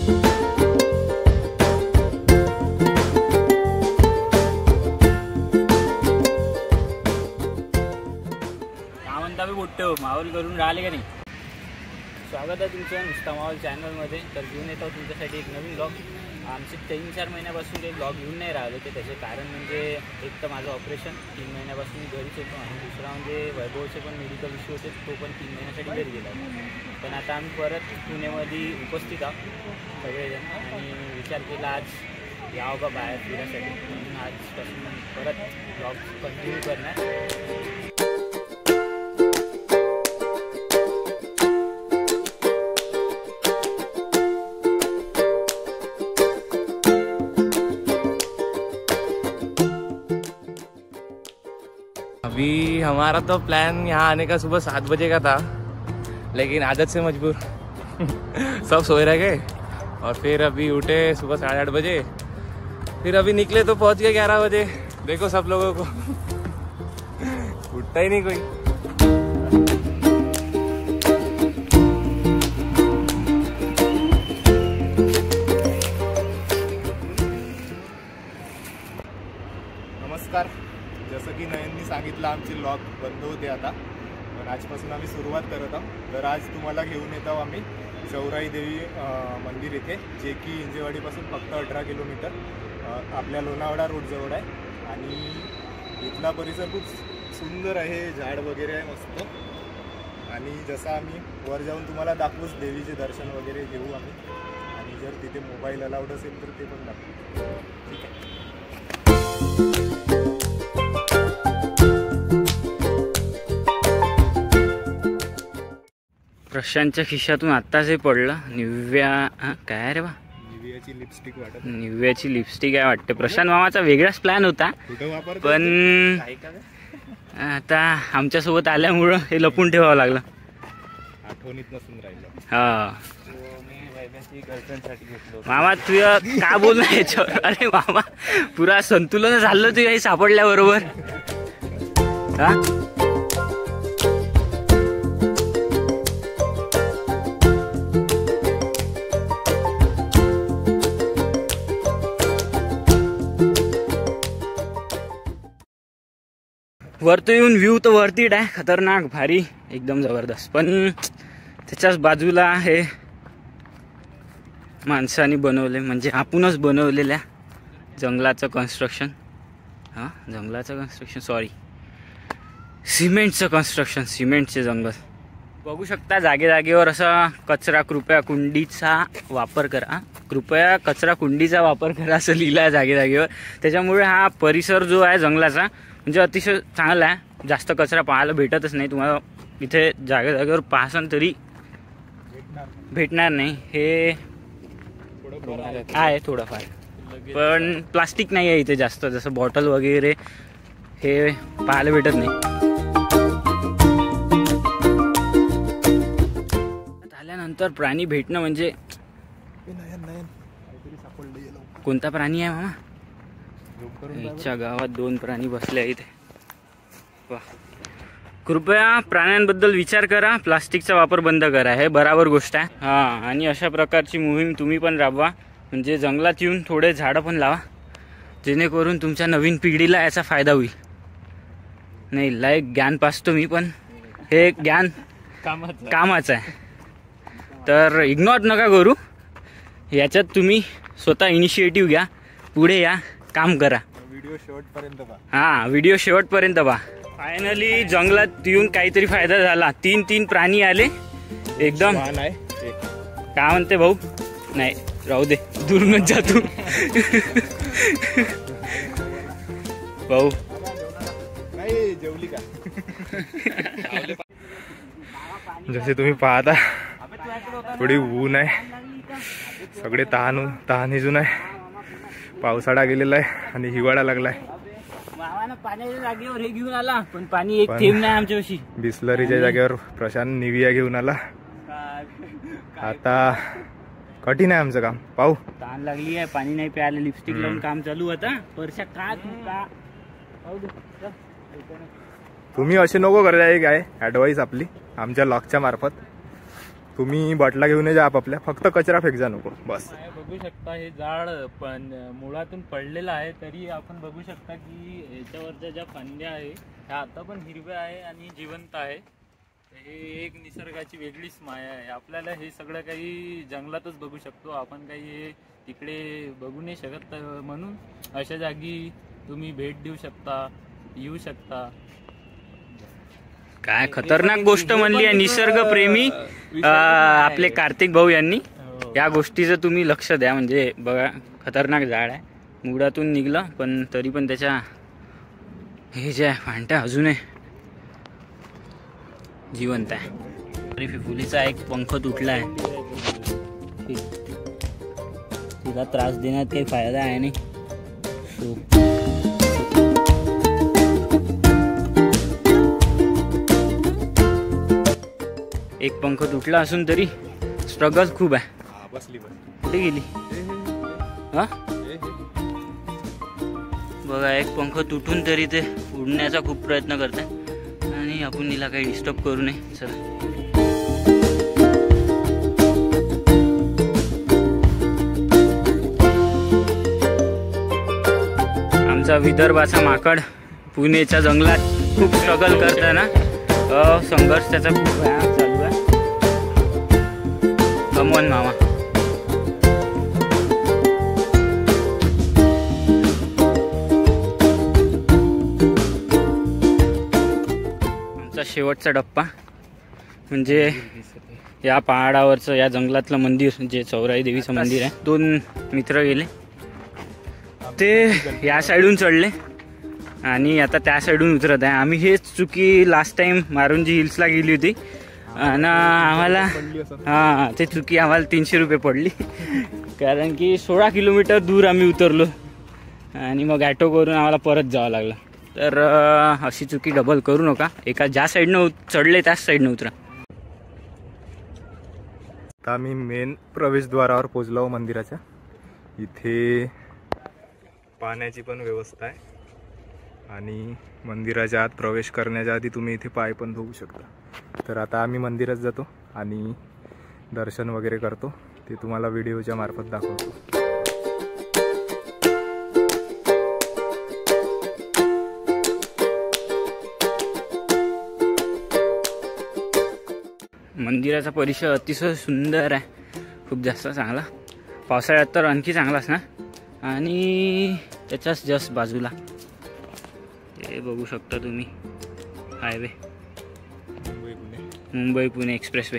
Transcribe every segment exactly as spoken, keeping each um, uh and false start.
माहोल करून राहिले का नाही. स्वागत आहे तुमचं नुसता माहोल चॅनलमध्ये. तर घेऊन येतो तुमच्यासाठी एक नवीन ब्लॉग. आमचे तीन चार महिन्यापासून काही ब्लॉग घेऊन नाही राहिले ते. त्याचे कारण म्हणजे एक तर माझं ऑपरेशन तीन महिन्यापासून मी घरीच होतो आणि दुसरा म्हणजे वैभवचे पण मेडिकल इश्यू होते, तो पण तीन महिन्यासाठी घरी गेला. पण आता आम्ही परत पुण्यामध्ये उपस्थित आहोत सगळेजण आणि विचार केला आज यावं का बाहेर फिरायसाठी, म्हणून आजपासून परत ब्लॉग कंटिन्यू करणार. अभी हमारा तो प्लान यहाँ आने का सुबह सात बजे का था, लेकिन आदत से मजबूर सब सोए रह गए और फिर अभी उठे सुबह साढ़े आठ बजे. फिर अभी निकले तो पहुँच गए ग्यारह बजे. देखो सब लोगों को उठता ही नहीं कोई. नमस्कार. जसं की नयननी सांगितलं आमचे लॉग बंद होते आता, पण आजपासून आम्ही सुरुवात करत आहोत. तर आज तुम्हाला घेऊन येत आहोत आम्ही चौराई देवी मंदिर येथे, जे की इंजेवाडीपासून फक्त अठरा किलोमीटर आपल्या लोणावळा रोडजवळ आहे. आणि इथला परिसर खूप सुंदर आहे, झाड वगैरे आहे मस्त. आणि जसं आम्ही वर जाऊन तुम्हाला दाखवूच देवीचे दर्शन वगैरे घेऊ आम्ही, आणि जर तिथे मोबाईल अलाउड असेल तर ते पण दाखवू. ठीक आहे. प्रशांतच्या खिशातून आत्ताच हे पडलं निव्या. काय रे बा, निव्याची लिपस्टिक वाटत. निव्याची लिपस्टिक आहे वाटते. प्रशांत मामाचा वेगळाच प्लॅन होता, पण आता आमच्यासोबत आल्यामुळं हे लपून ठेवावं लागलं. आठवणीत नसून राहिलं. हा मामा तू का बोलणार याच्यावर. अरे मामा पुरा संतुलन झालं तू हे सापडल्याबरोबर. हा वरती येऊन व्ह्यू तर वरती आहे, खतरनाक भारी एकदम जबरदस्त. पण त्याच्याच बाजूला हे माणसाने बनवले, म्हणजे आपणच बनवलेल्या जंगलाचं कन्स्ट्रक्शन. हां जंगलाचं कन्स्ट्रक्शन सॉरी सिमेंटचं कन्स्ट्रक्शन, सिमेंटचे जंगल बघू शकता. जागे जागेवर असा कचरा कृपया कुंडीचा वापर करा, कृपया कचरा कुंडीचा वापर करा असं लिहिलं आहे जागे जागेवर. त्याच्यामुळे हा परिसर जो आहे जंगलाचा म्हणजे अतिशय चांगला आहे. जास्त कचरा पाहायला भेटतच नाही तुम्हाला इथे. जागे जागेवर पाहसान तरी भेटणार नाही. हे आहे थोडंफार, पण प्लास्टिक नाही आहे इथे जास्त, जसं बॉटल वगैरे हे पाहायला भेटत नाही. आल्यानंतर प्राणी भेटणं म्हणजे कोणता प्राणी आहे मामा. याच्या गावात दोन प्राणी बसले आहेत इथे. वा कृपया प्राण्यांबद्दल विचार करा, प्लास्टिकचा वापर बंद करा, हे बराबर गोष्ट आहे. हां आणि अशा प्रकारची मोहीम तुम्ही पण राबवा, म्हणजे जंगलात येऊन थोडे झाडं पण लावा, जेणेकरून तुमच्या नवीन पिढीला याचा फायदा होईल. नाही लाईक ज्ञान पाचतो मी, पण हे ज्ञान कामाचं कामाचं आहे. तर इग्नोर नका करू, याच्यात तुम्ही स्वतः इनिशिएटिव्ह घ्या, पुढे या, काम करा. व्हिडिओ शेवटपर्यंत पहा. हां व्हिडिओ शेवटपर्यंत पहा. फायनली जंगलात येऊन काहीतरी फायदा झाला. तीन तीन प्राणी आले एकदम. काय म्हणते भाऊ. नाही राहू दे, दूरूनच जा तू भाऊ. नाही जेवली का. जसे तुम्ही पाहता थोडी ऊन आहे, सगळे तहान तहानिजून आहे. पावसाळा गेलेला आहे आणि हिवाळा लागलाय. मामानं पाण्याच्या जागेवर हे घेऊन आला, पण पाणी एक थेंब नाही आमच्याशी. बिस्लरीच्या जागेवर प्रशांत निविया घेऊन आला. आता कठीण आहे आमचं काम. पाहू. तहान लागली आहे, पाणी नाही प्यायला. लिपस्टिक लावून काम चालू आता. परशा का का तुम्ही असे नको करायला. काय ऍडवाइस आपली आमच्या लॉकच्या मार्फत. तुम्ही बाटला घेऊन जा आपापल्या, फक्त कचरा फेकजा नको बस. बघू शकता हे झाड पण मुळातून पडलेलं आहे, तरी आपण बघू शकता की याच्यावरच्या ज्या फांद्या आहे ह्या आता पण हिरव्या आहे आणि जिवंत आहे. हे एक निसर्गाची वेगळीच माया आहे. आपल्याला हे सगळं काही जंगलातच बघू शकतो, आपण काही हे तिकडे बघू नाही शकत. म्हणून अशा जागी तुम्ही भेट देऊ शकता, येऊ शकता. काय खतरनाक गोष्ट म्हणली आहे निसर्गप्रेमी आपले कार्तिक भाऊ यांनी. या गोष्टीचं तुम्ही लक्ष द्या. म्हणजे बघा खतरनाक झाड आहे, मुळातून निघलं पण तरी पण त्याच्या हे जे आहे फांट्या अजूनही जिवंत आहे. तरी फिफुलीचा एक पंख तुटला आहे, तिला त्रास देण्यात काही फायदा आहे नाही. सो एक पंख तुटला असून तरी स्ट्रगल खूप आहे. बसली कुठे गेली हा बघा, एक पंख तुटून तरी ते उडण्याचा खूप प्रयत्न करत आहे आणि आपण हिला काही डिस्टर्ब करू नये. चला आमचा विदर्भाचा माकड पुणेच्या जंगलात खूप स्ट्रगल करताना संघर्ष त्याचा खूप भयानक चालू आहे. कमवन मामा आमचा शेवटचा डप्पा म्हणजे या पहाडावरचं या जंगलातलं मंदिर जे चौराई देवीचं मंदिर आहे. दोन मित्र गेले, ते या साईडून चढले आणि आता त्या साईडून उतरत आहे. आम्ही हेच चुकी लास्ट टाइम मारुंजी हिल्सला गेली होती आणि आम्हाला हां ते चुकी आम्हाला तीनशे रुपये पडली, कारण की सोळा किलोमीटर दूर आम्ही उतरलो आणि मग ॲटो करून आम्हाला परत जावं लागलं. तर अशी चुकी डबल करू नका. एका ज्या साईडनं चढले त्याच साईडनं उतरा. आता आम्ही मेन प्रवेशद्वारावर पोचलो मंदिराच्या. इथे पाण्याची पण व्यवस्था आहे आणि मंदिराच्या आत प्रवेश करण्याच्या आधी तुम्ही इथे पाय पण धुवू शकता. तर आता आम्ही मंदिरात जातो आणि दर्शन वगैरे करतो, ते तुम्हाला व्हिडिओच्या मार्फत दाखवतो. मंदिराचा परिसर अतिशय सुंदर आहे, खूप जास्त चांगला. पावसाळ्यात तर आणखी चांगलाच ना. आणि त्याच्याच जस्ट बाजूला हे बघू शकता तुम्ही हायवे, मुंबई पुणे मुंबई पुणे एक्सप्रेसवे.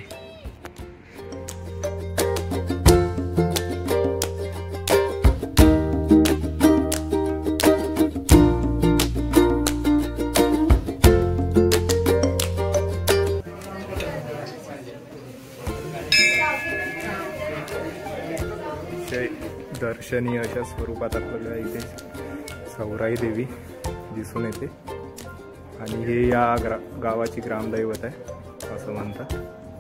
दर्शनीय अशा स्वरूपात आपल्याला इथे चौराई देवी दिसून येते आणि हे या ग्रा गावाची ग्रामदैवत आहे असं म्हणतात.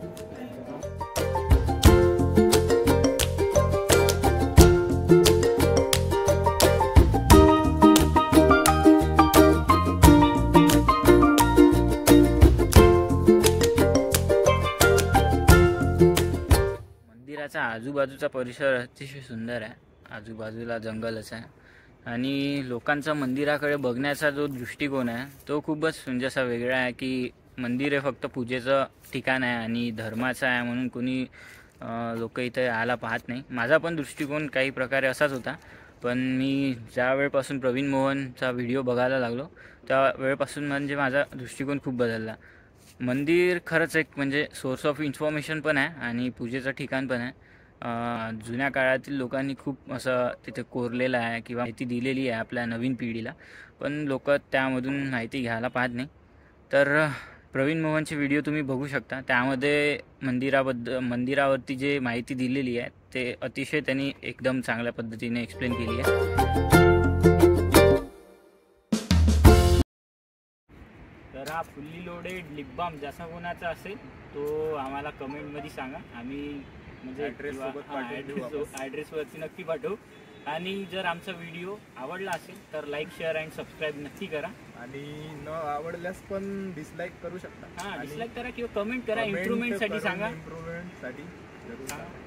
मंदिराचा आजूबाजूचा परिसर अतिशय सुंदर आहे. आजूबाजूला जंगलच आहे आणि लोकांचा मंदिराकडे बघण्याचा जो दृष्टिकोन आहे तो खूपच म्हणजे असा वेगळा आहे की मंदिर हे फक्त पूजेचं ठिकाण आहे आणि धर्माचं आहे म्हणून कोणी लोक इथे यायला पाहत नाही. माझा पण दृष्टिकोन काही प्रकारे असाच होता, पण मी ज्या वेळपासून प्रवीण मोहनचा व्हिडिओ बघायला लागलो त्या वेळपासून म्हणजे माझा दृष्टिकोन खूप बदलला. मंदिर खरंच एक म्हणजे सोर्स ऑफ इन्फॉर्मेशन पण आहे आणि पूजेचं ठिकाण पण आहे. जुन्या काळातील लोकांनी खूप असं तिथे कोरलेलं आहे किंवा माहिती दिलेली आहे आपल्या नवीन पिढीला, पण लोक त्यामधून माहिती घ्यायला पाहत नाही. तर प्रवीण मोहनचे व्हिडिओ तुम्ही बघू शकता, त्यामध्ये मंदिराबद्दल मंदिरावरती जे माहिती दिलेली आहे ते अतिशय त्यांनी एकदम चांगल्या पद्धतीने एक्सप्लेन केली आहे. तर हा फुल्ली लोडेड लिप बाम जसा कोणाचा असेल तो आम्हाला कमेंटमध्ये सांगा, आम्ही म्हणजे ॲड्रेसवरती नक्की पाठवू. आणि जर आमचा व्हिडिओ आवडला असेल तर लाईक शेअर अँड सबस्क्राईब नक्की करा. आणि न आवडल्यास पण डिसलाईक करू शकता. हां डिसलाईक करा किंवा कमेंट करा, इम्प्रूव्हमेंटसाठी सांगा. इम्प्रूव्हमेंट साठी जरूर जा.